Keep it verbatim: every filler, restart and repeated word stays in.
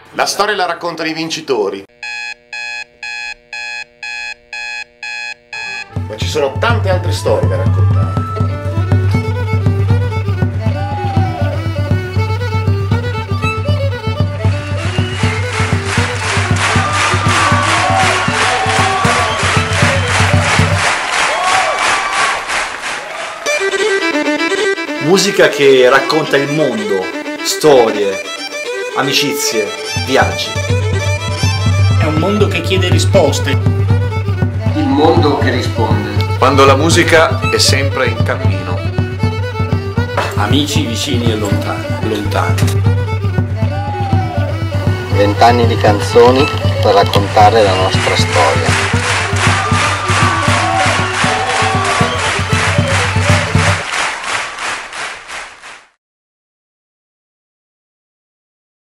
La storia la raccontano i vincitori. Ma ci sono tante altre storie da raccontare. Musica che racconta il mondo, storie, amicizie, viaggi. È un mondo che chiede risposte. Il mondo che risponde. Quando la musica è sempre in cammino. Amici vicini e lontani. lontani. Vent'anni di canzoni per raccontare la nostra storia.